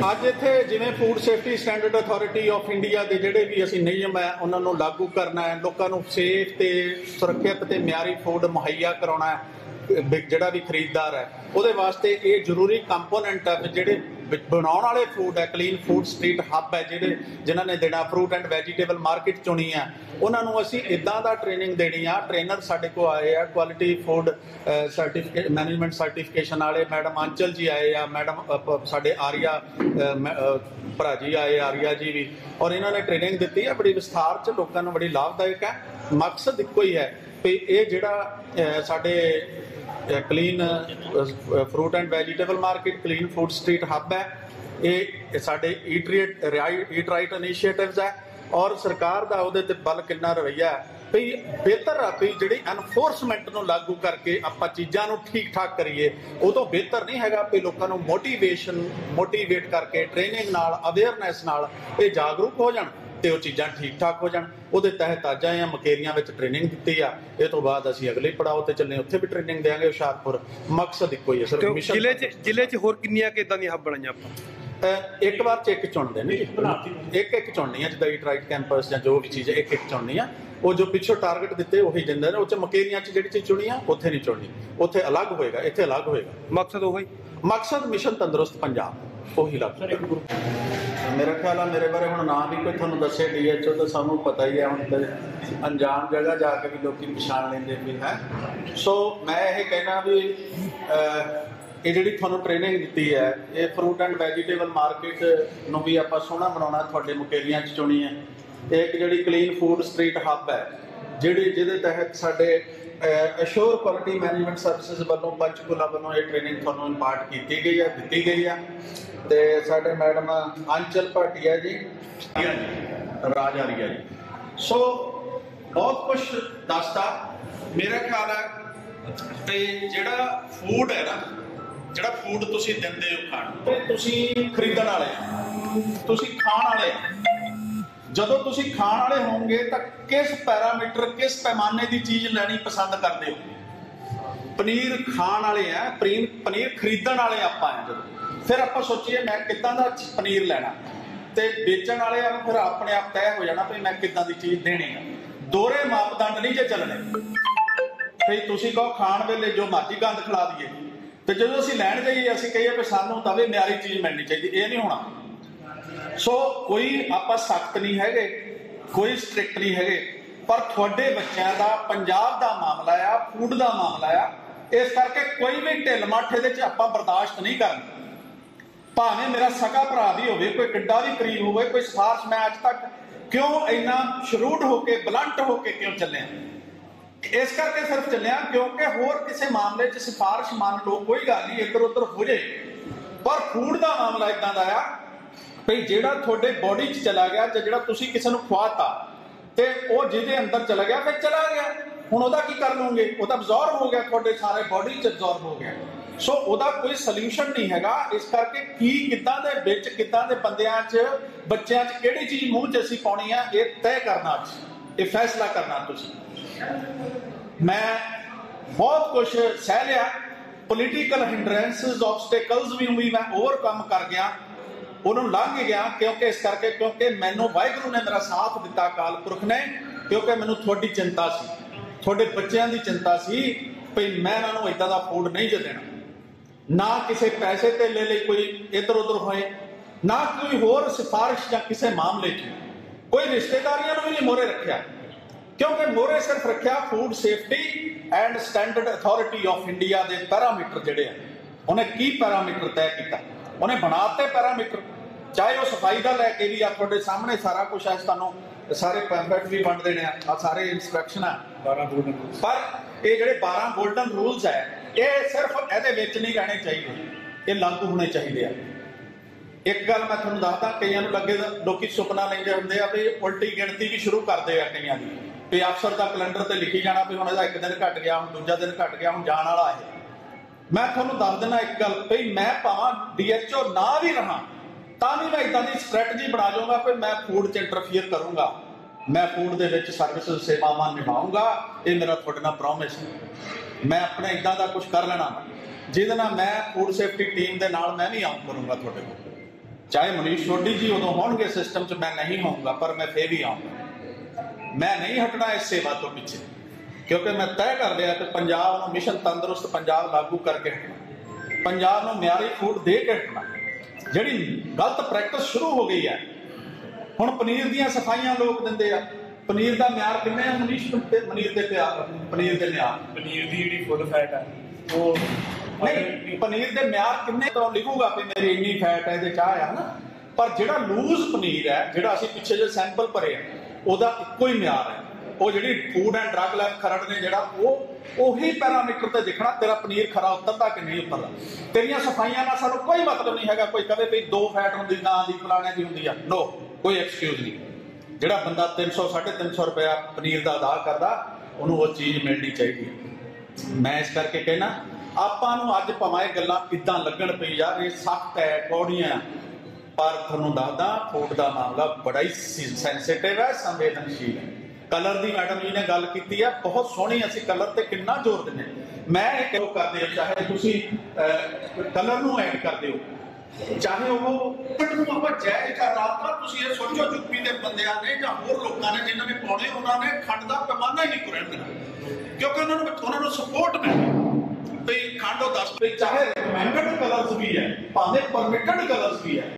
ਅੱਜ ਇੱਥੇ ਜਿਵੇਂ food safety standard authority of India ਦੇ ਜਿਹੜੇ ਵੀ ਅਸੀਂ ਨਿਯਮ ਹੈ ਉਹਨਾਂ ਨੂੰ ਲਾਗੂ ਕਰਨਾ ਹੈ, ਲੋਕਾਂ ਨੂੰ ਸੇਫ ਤੇ ਸੁਰੱਖਿਅਤ ਤੇ ਮਿਆਰੀ ਫੂਡ ਮੁਹੱਈਆ ਕਰਾਉਣਾ ਹੈ। ਜਿਹੜਾ ਵੀ ਖਰੀਦਦਾਰ ਹੈ ਉਹਦੇ ਵਾਸਤੇ ਇਹ ਜ਼ਰੂਰੀ ਕੰਪੋਨੈਂਟ ਹੈ। ਜਿਹੜੇ ਬਣਾਉਣ ਵਾਲੇ ਫੂਡ ਹੈ, ਕਲੀਨ ਫੂਡ ਸਟਰੀਟ ਹੱਬ ਹੈ, ਜਿਨ੍ਹਾਂ ਨੇ ਦੇਣਾ ਫਰੂਟ ਐਂਡ ਵੈਜੀਟੇਬਲ ਮਾਰਕੀਟ ਚੁਣੀ ਹੈ, ਉਹਨਾਂ ਨੂੰ ਅਸੀਂ ਇੱਦਾਂ ਦਾ ਟ੍ਰੇਨਿੰਗ ਦੇਣੀ ਆ। ਟ੍ਰੇਨਰ ਸਾਡੇ ਕੋਲ ਆਏ ਆ, quality food certificate management certification ਵਾਲੇ ਮੈਡਮ ਆਂਚਲ ਜੀ ਆਏ ਆ, ਮੈਡਮ ਸਾਡੇ ਆਰੀਆ ਭਰਾ ਜੀ ਆਏ, ਆਰੀਆ ਜੀ ਵੀ, ਔਰ ਇਹਨਾਂ ਨੇ ਟ੍ਰੇਨਿੰਗ ਦਿੱਤੀ ਹੈ ਬੜੀ ਵਿਸਥਾਰ 'ਚ, ਲੋਕਾਂ ਨੂੰ ਬੜੀ ਲਾਭਦਾਇਕ ਹੈ। ਮਕਸਦ ਇੱਕੋ ਹੀ ਹੈ ਵੀ ਇਹ ਜਿਹੜਾ ਸਾਡੇ clean fruit and vegetable market, clean food street hub ਹੈ, ਇਹ ਸਾਡੇ ਈਟ ਰਾਈਟ ਇਨੀਸ਼ੀਏਟਿਵਸ ਹੈ। ਔਰ ਸਰਕਾਰ ਦਾ ਉਹਦੇ ਤੇ ਬਲ ਕਿੰਨਾ ਰਵੱਈਆ ਹੈ ਵੀ ਬਿਹਤਰ ਆ ਵੀ ਜਿਹੜੀ ਐਨਫੋਰਸਮੈਂਟ ਨੂੰ ਲਾਗੂ ਕਰਕੇ ਆਪਾਂ ਚੀਜ਼ਾਂ ਨੂੰ ਠੀਕ ਠਾਕ ਕਰੀਏ। ਉਦੋਂ ਬਿਹਤਰ ਨਹੀਂ ਹੈਗਾ ਵੀ ਲੋਕਾਂ ਨੂੰ ਮੋਟੀਵੇਟ ਕਰਕੇ ਟ੍ਰੇਨਿੰਗ ਨਾਲ, ਅਵੇਅਰਨੈਸ ਨਾਲ ਇਹ ਜਾਗਰੂਕ ਹੋ ਜਾਣ ਤੇ ਉਹ ਚੀਜ਼ਾਂ ਠੀਕ ਠਾਕ ਹੋ ਜਾਣ। ਉਹਦੇ ਤਹਿਤ ਅੱਜ ਆਏ ਆ, ਮਕੇਰੀਆਂ ਵਿੱਚ ਟ੍ਰੇਨਿੰਗ ਦਿੱਤੀ ਆ। ਇਹ ਤੋਂ ਬਾਅਦ ਅਸੀਂ ਅਗਲੇ ਪੜਾਅ ਤੇ ਚੱਲੇ, ਉੱਥੇ ਵੀ ਟ੍ਰੇਨਿੰਗ ਦੇਵਾਂਗੇ ਹੁਸ਼ਿਆਰਪੁਰ। ਮਕਸਦ ਇੱਕੋ ਹੀ ਹੈ ਸਰ। ਜ਼ਿਲ੍ਹੇ 'ਚ ਹੋਰ ਕਿੰਨੀਆਂ ਕਿੱਦਾਂ ਦੀਆਂ ਹੱਬ ਬਣਾਈਆਂ ਆਪਾਂ? ਇੱਕ ਵਾਰ 'ਚ ਇੱਕ ਚੁਣਦੇ ਨੇ, ਇੱਕ ਚੁਣਨੀ ਆ, ਜਿੱਦਾਂ ਈਟ ਰਾਈਟ ਕੈਂਪਸ ਜਾਂ ਜੋ ਵੀ ਚੀਜ਼ ਹੈ ਇੱਕ ਚੁਣਨੀ ਆ। ਉਹ ਜੋ ਪਿੱਛੋਂ ਟਾਰਗੇਟ ਦਿੱਤੇ ਉਹੀ ਦਿੰਦੇ ਨੇ। ਉਹ 'ਚ ਮਕੇਰੀਆਂ 'ਚ ਜਿਹੜੀ ਚੀਜ਼ ਚੁਣੀ ਆ ਉੱਥੇ ਨਹੀਂ ਚੁਣਨੀ, ਉੱਥੇ ਅਲੱਗ ਹੋਏਗਾ, ਇੱਥੇ ਅਲੱਗ ਹੋਏਗਾ। ਮਕਸਦ ਉਹੀ, ਮਕਸਦ ਮਿਸ਼ਨ ਤੰਦਰੁਸਤ ਪੰਜਾਬ ਉਹੀ ਲੱਗ। ਮੇਰਾ ਖਿਆਲ ਆ ਮੇਰੇ ਬਾਰੇ ਹੁਣ ਨਾ ਵੀ ਕੋਈ ਤੁਹਾਨੂੰ ਦੱਸੇ DHO ਤਾਂ ਸਾਨੂੰ ਪਤਾ ਹੀ ਹੈ, ਹੁਣ ਤੇ ਅਣਜਾਣ ਜਗ੍ਹਾ ਜਾ ਕੇ ਵੀ ਲੋਕੀ ਪਛਾਣ ਲੈਂਦੇ ਵੀ ਹੈ। ਸੋ ਮੈਂ ਇਹ ਕਹਿਣਾ ਵੀ ਇਹ ਜਿਹੜੀ ਤੁਹਾਨੂੰ ਟ੍ਰੇਨਿੰਗ ਦਿੱਤੀ ਹੈ, ਇਹ ਫਰੂਟ ਐਂਡ ਵੈਜੀਟੇਬਲ ਮਾਰਕੀਟ ਨੂੰ ਵੀ ਆਪਾਂ ਸੋਹਣਾ ਬਣਾਉਣਾ, ਤੁਹਾਡੇ ਮੁਕੇਰੀਆਂ 'ਚ ਚੁਣੀ ਹੈ। ਇੱਕ ਜਿਹੜੀ ਕਲੀਨ ਫੂਡ ਸਟਰੀਟ ਹੱਬ ਹੈ, ਜਿਹਦੇ ਤਹਿਤ ਸਾਡੇ ਅਸ਼ੋਰ ਕੁਆਲਿਟੀ ਮੈਨੇਜਮੈਂਟ ਸਰਵਿਸਿਜ਼ ਵੱਲੋਂ ਪੰਚਕੂਲਾ ਵੱਲੋਂ ਇਹ ਟ੍ਰੇਨਿੰਗ ਤੁਹਾਨੂੰ ਇੰਪਾਰਟ ਕੀਤੀ ਗਈ ਹੈ, ਦਿੱਤੀ ਗਈ ਹੈ। ਤੇ ਸਾਡੇ ਮੈਡਮ ਆਂਚਲ ਭਾਟੀਆ ਜੀ, ਰਾਜ ਆਰੀਆ ਜੀ, ਸੋ ਬਹੁਤ ਕੁਛ ਦੱਸਦਾ। ਮੇਰਾ ਖਿਆਲ ਹੈ ਤੇ ਜਿਹੜਾ ਫੂਡ ਹੈ ਨਾ, ਜਿਹੜਾ ਫੂਡ ਤੁਸੀਂ ਦਿੰਦੇ ਹੋ ਖਾਣ, ਤੇ ਤੁਸੀਂ ਖਰੀਦਣ ਵਾਲੇ, ਤੁਸੀਂ ਖਾਣ ਵਾਲੇ। ਜਦੋਂ ਤੁਸੀਂ ਖਾਣ ਵਾਲੇ ਹੋਵੋਗੇ ਤਾਂ ਕਿਸ ਪੈਰਾਮੀਟਰ, ਕਿਸ ਪੈਮਾਨੇ ਦੀ ਚੀਜ਼ ਲੈਣੀ ਪਸੰਦ ਕਰਦੇ ਹੋ? ਪਨੀਰ ਖਾਣ ਵਾਲੇ ਆ, ਪਨੀਰ ਖਰੀਦਣ ਵਾਲੇ ਆਪਾਂ ਆ। ਜਦੋਂ ਫਿਰ ਆਪਾਂ ਸੋਚੀਏ ਮੈਂ ਕਿੱਦਾਂ ਦਾ ਪਨੀਰ ਲੈਣਾ, ਤੇ ਵੇਚਣ ਵਾਲੇ ਆ ਫਿਰ ਆਪਣੇ ਆਪ ਤੈਅ ਹੋ ਜਾਣਾ ਵੀ ਮੈਂ ਕਿੱਦਾਂ ਦੀ ਚੀਜ਼ ਦੇਣੀ ਆ। ਦੋਹਰੇ ਮਾਪਦੰਡ ਨਹੀਂ ਜੇ ਚੱਲਣੇ। ਵੀ ਤੁਸੀਂ ਕਹੋ ਖਾਣ ਵੇਲੇ ਜੋ ਮਰਜ਼ੀ ਗੰਦ ਖਿਲਾ ਦਈਏ, ਤੇ ਜਦੋਂ ਅਸੀਂ ਲੈਣ ਜਾਈਏ ਅਸੀਂ ਕਹੀਏ ਵੀ ਸਾਨੂੰ ਤਵੇ ਮਿਆਰੀ ਚੀਜ਼ ਮਿਲਣੀ ਚਾਹੀਦੀ, ਇਹ ਨਹੀਂ ਹੋਣਾ। ਸੋ ਕੋਈ ਆਪਾਂ ਸਖਤ ਨਹੀਂ ਹੈਗੇ, ਕੋਈ ਸਟ੍ਰਿਕਟ ਨਹੀਂ ਹੈਗੇ, ਪਰ ਤੁਹਾਡੇ ਬੱਚਿਆਂ ਦਾ, ਪੰਜਾਬ ਦਾ ਮਾਮਲਾ ਆ, ਫੂਡ ਦਾ ਮਾਮਲਾ ਆ। ਇਸ ਕਰਕੇ ਕੋਈ ਵੀ ਢਿੱਲ ਮੱਠ ਇਹਦੇ 'ਚ ਆਪਾਂ ਬਰਦਾਸ਼ਤ ਨਹੀਂ ਕਰਨੀ। ਭਾਵੇਂ ਮੇਰਾ ਸਕਾ ਭਰਾ ਵੀ ਹੋਵੇ, ਕੋਈ ਕਿੱਡਾ ਵੀ ਕਰੀਬ ਹੋਵੇ, ਕੋਈ ਸਿਫਾਰਿਸ਼ ਮੈਂ ਅੱਜ ਤੱਕ ਕਿਉਂ ਇੰਨਾ ਸ਼ਰੂਡ ਹੋ ਕੇ, ਬਲੰਟ ਹੋ ਕੇ ਕਿਉਂ ਚੱਲਿਆ? ਇਸ ਕਰਕੇ ਸਿਰਫ ਚੱਲਿਆ ਕਿਉਂਕਿ ਹੋਰ ਕਿਸੇ ਮਾਮਲੇ 'ਚ ਸਿਫਾਰਿਸ਼ ਮੰਨ ਲਓ, ਕੋਈ ਗੱਲ ਨਹੀਂ, ਇੱਧਰ ਉੱਧਰ ਹੋ ਜੇ। ਪਰ ਫੂਡ ਦਾ ਮਾਮਲਾ ਇਦਾਂ ਦਾ ਆ ਭਈ ਜਿਹੜਾ ਤੁਹਾਡੇ ਬੋਡੀ 'ਚ ਚਲਾ ਗਿਆ, ਜਾਂ ਜਿਹੜਾ ਤੁਸੀਂ ਕਿਸੇ ਨੂੰ ਖਵਾਤਾ ਤੇ ਉਹ ਜਿਹਦੇ ਅੰਦਰ ਚਲਾ ਗਿਆ, ਫਿਰ ਚਲਾ ਗਿਆ। ਹੁਣ ਉਹਦਾ ਕੀ ਕਰ ਲਓਗੇ? ਉਹ ਤਾਂ ਅਬਜ਼ੌਰਬ ਹੋ ਗਿਆ, ਤੁਹਾਡੇ ਸਾਰੇ ਬੋਡੀ 'ਚ ਅਬਜ਼ੌਰਬ ਹੋ ਗਿਆ। ਸੋ ਉਹਦਾ ਕੋਈ ਸੋਲੂਸ਼ਨ ਨਹੀਂ ਹੈਗਾ। ਇਸ ਕਰਕੇ ਕਿੱਦਾਂ ਦੇ ਵਿੱਚ, ਕਿੱਦਾਂ ਦੇ ਬੰਦਿਆਂ 'ਚ, ਬੱਚਿਆਂ 'ਚ ਕਿਹੜੀ ਚੀਜ਼ ਮੂੰਹ 'ਚ ਅਸੀਂ ਪਾਉਣੀ ਆ, ਇਹ ਤੈਅ ਕਰਨਾ, ਇਹ ਫੈਸਲਾ ਕਰਨਾ ਤੁਸੀਂ। ਮੈਂ ਬਹੁਤ ਕੁਛ ਸਹਿ ਲਿਆ, ਪੋਲੀਟੀਕਲ ਹਿੰਡਰੈਂਸਿਸ, ਆਬਸਟੈਕਲਸ ਵੀ ਮੈਂ ਓਵਰਕਮ ਕਰ ਗਿਆ, ਉਹਨੂੰ ਲੰਘ ਗਿਆ। ਕਿਉਂਕਿ ਮੈਨੂੰ ਵਾਹਿਗੁਰੂ ਨੇ ਮੇਰਾ ਸਾਥ ਦਿੱਤਾ, ਅਕਾਲ ਪੁਰਖ ਨੇ, ਕਿਉਂਕਿ ਮੈਨੂੰ ਤੁਹਾਡੀ ਚਿੰਤਾ ਸੀ, ਤੁਹਾਡੇ ਬੱਚਿਆਂ ਦੀ ਚਿੰਤਾ ਸੀ ਭਈ ਮੈਂ ਇਹਨਾਂ ਨੂੰ ਇਦਾਂ ਦਾ ਫੂਡ ਨਹੀਂ ਜੇ ਦੇਣਾ। ਨਾ ਕਿਸੇ ਪੈਸੇ ਧੇਲੇ ਲਈ ਕੋਈ ਇੱਧਰ ਉੱਧਰ ਹੋਏ, ਨਾ ਕੋਈ ਹੋਰ ਸਿਫਾਰਿਸ਼ ਜਾਂ ਕਿਸੇ ਮਾਮਲੇ 'ਚ ਕੋਈ ਰਿਸ਼ਤੇਦਾਰੀਆਂ ਨੂੰ ਵੀ ਨਹੀਂ ਮੋਹਰੇ ਰੱਖਿਆ, ਕਿਉਂਕਿ ਮੋਹਰੇ ਸਿਰਫ ਰੱਖਿਆ food safety and standard authority of India ਦੇ ਪੈਰਾਮੀਟਰ ਜਿਹੜੇ ਆ। ਉਹਨੇ ਕੀ ਪੈਰਾਮੀਟਰ ਤੈਅ ਕੀਤਾ? ਉਹਨੇ ਬਣਾਤੇ ਪੈਰਾਮੀਟਰ, ਚਾਹੇ ਉਹ ਸਫਾਈ ਦਾ ਲੈ ਕੇ ਵੀ ਆ, ਤੁਹਾਡੇ ਸਾਹਮਣੇ ਸਾਰਾ ਕੁਛ ਹੈ, ਤੁਹਾਨੂੰ ਸਾਰੇ ਪੈਂਫਲੇਟ ਵੀ ਵੰਡ ਦੇਣੇ ਆ, ਸਾਰੇ ਇੰਸਟਰਕਸ਼ਨ ਆ 12 ਗੋਲਡਨ ਰੂਲਸ। ਪਰ ਇਹ ਜਿਹੜੇ 12 ਗੋਲਡਨ ਰੂਲਸ ਹੈ, ਇਹ ਸਿਰਫ ਇਹਦੇ ਵਿੱਚ ਨਹੀਂ ਰਹਿਣੇ ਚਾਹੀਦੇ, ਇਹ ਲਾਗੂ ਹੋਣੇ ਚਾਹੀਦੇ ਆ। ਇੱਕ ਗੱਲ ਮੈਂ ਤੁਹਾਨੂੰ ਦੱਸਦਾ, ਕਈਆਂ ਨੂੰ ਲੱਗੇ, ਲੋਕੀ ਸੁਪਨਾ ਲੈਂਦੇ ਹੁੰਦੇ ਆ ਵੀ ਉਲਟੀ ਗਿਣਤੀ ਵੀ ਸ਼ੁਰੂ ਕਰਦੇ ਆ ਕਈਆਂ ਦੀ, ਵੀ ਅਫਸਰ ਦਾ ਕੈਲੰਡਰ ਤੇ ਲਿਖੀ ਜਾਣਾ ਵੀ ਹੁਣ ਇਹਦਾ ਇੱਕ ਦਿਨ ਘਟ ਗਿਆ, ਹੁਣ ਦੂਜਾ ਦਿਨ ਘਟ ਗਿਆ, ਹੁਣ ਜਾਣ ਵਾਲਾ ਹੈ। ਮੈਂ ਤੁਹਾਨੂੰ ਦੱਸ ਦਿੰਦਾ ਇੱਕ ਗੱਲ, ਵੀ ਮੈਂ ਭਾਵੇਂ DHO ਨਾ ਵੀ ਰਹਾ ਤਾਂ ਵੀ ਮੈਂ ਇਦਾਂ ਦੀ ਸਟ੍ਰੈਟਜੀ ਬਣਾ ਜਾਊਂਗਾ ਕਿ ਮੈਂ ਫੂਡ 'ਚ ਇੰਟਰਫੀਅਰ ਕਰੂੰਗਾ, ਮੈਂ ਫੂਡ ਦੇ ਵਿੱਚ ਸਰਵਿਸ ਸੇਵਾਵਾਂ ਨਿਭਾਊਂਗਾ। ਇਹ ਮੇਰਾ ਤੁਹਾਡੇ ਨਾਲ ਪ੍ਰੋਮਿਸ ਹੈ। ਮੈਂ ਆਪਣੇ ਇਦਾਂ ਦਾ ਕੁਝ ਕਰ ਲੈਣਾ ਜਿਹਦੇ ਨਾਲ ਮੈਂ ਫੂਡ ਸੇਫਟੀ ਟੀਮ ਦੇ ਨਾਲ ਮੈਂ ਵੀ ਆਉਂ ਕਰੂੰਗਾ ਤੁਹਾਡੇ ਕੋਲ। ਚਾਹੇ ਮਨੀਸ਼ ਸੋਢੀ ਜੀ ਉਦੋਂ ਹੋਣਗੇ ਸਿਸਟਮ 'ਚ, ਮੈਂ ਨਹੀਂ ਹੋਊਂਗਾ, ਪਰ ਮੈਂ ਫੇਰ ਵੀ ਆਊਂਗਾ। ਮੈਂ ਨਹੀਂ ਹਟਣਾ ਇਸ ਸੇਵਾ ਤੋਂ ਪਿੱਛੇ, ਕਿਉਂਕਿ ਮੈਂ ਤੈਅ ਕਰ ਲਿਆ ਕਿ ਪੰਜਾਬ ਨੂੰ ਮਿਸ਼ਨ ਤੰਦਰੁਸਤ ਪੰਜਾਬ ਲਾਗੂ ਕਰਕੇ ਹਟਣਾ, ਪੰਜਾਬ ਨੂੰ ਮਿਆਰੀ ਫੂਡ ਦੇ ਕੇ ਹਟਣਾ। ਜਿਹੜੀ ਗਲਤ ਪ੍ਰੈਕਟਿਸ ਸ਼ੁਰੂ ਹੋ ਗਈ ਹੈ ਹੁਣ, ਪਨੀਰ ਦੀਆਂ ਸਫਾਈਆਂ ਲੋਕ ਦਿੰਦੇ ਆ, ਪਨੀਰ ਦਾ ਮਿਆਰ ਕਿੰਨੇ ਆ ਮਨੀਸ਼? ਪਨੀਰ ਦੇ ਮਿਆਰ, ਪਨੀਰ ਦੀ ਜਿਹੜੀ ਫੁੱਲ ਫੈਟ ਹੈ ਉਹ ਨਹੀਂ, ਪਨੀਰ ਦੇ ਮਿਆਰ ਕਿੰਨੇ ਤੋਂ ਲਿਖੂਗਾ ਕਿ ਮੇਰੀ ਇੰਨੀ ਫੈਟ ਹੈ, ਇਹਦੇ ਚਾਹ ਆ ਨਾ, ਪਰ ਜਿਹੜਾ ਲੂਜ਼ ਪਨੀਰ ਹੈ, ਜਿਹੜਾ ਅਸੀਂ ਪਿੱਛੇ ਜੇ ਸੈਂਪਲ ਭਰੇ ਆ, ਉਹਦਾ ਇੱਕੋ ਹੀ ਮਿਆਰ ਹੈ। ਉਹ ਜਿਹੜੀ food and drug line Kharar ਨੇ ਜਿਹੜਾ ਉਹੀ ਪੈਰਾਮੀਟਰ ਤੇ ਦੇਖਣਾ ਤੇਰਾ ਪਨੀਰ ਖਰਾ ਉਤਰਦਾ ਕਿ ਨਹੀਂ ਉਤਰਦਾ। ਤੇਰੀਆਂ ਸਫਾਈਆਂ ਨਾਲ ਸਾਨੂੰ ਕੋਈ ਮਤਲਬ ਨਹੀਂ ਹੈਗਾ। ਕੋਈ ਕਵੇ ਵੀ 2 ਫੈਟ ਹੁੰਦੀ, ਗਾਂ ਦੀ, ਫਲਾਣੇ ਦੀ ਹੁੰਦੀ ਆ, ਨੋ, ਕੋਈ ਐਕਸਕਿਊਜ਼ ਨਹੀਂ। ਜਿਹੜਾ ਬੰਦਾ 300 350 ਰੁਪਇਆ ਪਨੀਰ ਦਾ ਅਦਾ ਕਰਦਾ, ਉਹਨੂੰ ਉਹ ਚੀਜ਼ ਮਿਲਣੀ ਚਾਹੀਦੀ ਹੈ। ਮੈਂ ਇਸ ਕਰਕੇ ਕਹਿਣਾ, ਆਪਾਂ ਨੂੰ ਅੱਜ ਭਾਵੇਂ ਇਹ ਗੱਲਾਂ ਇਦਾਂ ਲੱਗਣ ਪਈ ਯਾਰ ਇਹ ਸਖਤ ਹੈ, ਕੌੜੀਆਂ, ਪਰ ਤੁਹਾਨੂੰ ਦੱਸਦਾ ਫੂਡ ਦਾ ਮਾਮਲਾ ਬੜਾ ਹੀ ਸੈਂਸਿਟਿਵ ਹੈ, ਸੰਵੇਦਨਸ਼ੀਲ ਹੈ। ਕਲਰ ਦੀ ਮੈਡਮ ਜੀ ਨੇ ਗੱਲ ਕੀਤੀ ਹੈ, ਬਹੁਤ ਸੋਹਣੀ। ਅਸੀਂ ਕਲਰ ਤੇ ਕਿੰਨਾ ਜ਼ੋਰ ਦਿੰਦੇ। ਮੈਂ ਇਹ ਕਿਉਂ ਕਰਦੇ ਹੋ, ਚਾਹੇ ਤੁਸੀਂ ਕਲਰ ਨੂੰ ਐਡ ਕਰਦੇ ਹੋ, ਚਾਹੇ ਉਹ ਪਿੰਡ ਨੂੰ ਆਪਾਂ ਜਾਇਜ਼ ਕਰ ਰਹਾ। ਤੁਸੀਂ ਇਹ ਸੋਚੋ ਯੂਪੀ ਦੇ ਬੰਦਿਆਂ ਨੇ ਜਾਂ ਹੋਰ ਲੋਕਾਂ ਨੇ ਜਿਨ੍ਹਾਂ ਨੇ ਪਾਉਣੇ, ਉਹਨਾਂ ਨੇ ਖੰਡ ਦਾ ਪੈਮਾਨਾ ਹੀ ਨਹੀਂ ਕੁਰਣ ਦੇਣਾ, ਕਿਉਂਕਿ ਉਹਨਾਂ ਨੂੰ ਸਪੋਰਟ ਮਿਲਦੀ ਵੀ ਖੰਡ ਉਹ 10, ਚਾਹੇ ਰਿਕਮੈਂਡਡ ਕਲਰਸ ਵੀ ਹੈ, ਭਾਵੇਂ ਪਰਮਿਟਡ ਕਲਰਸ ਵੀ ਹੈ।